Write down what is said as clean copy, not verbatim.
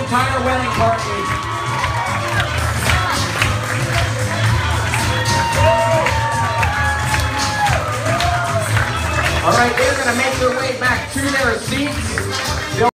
entire wedding party. All right, they're going to make their way back to their seats.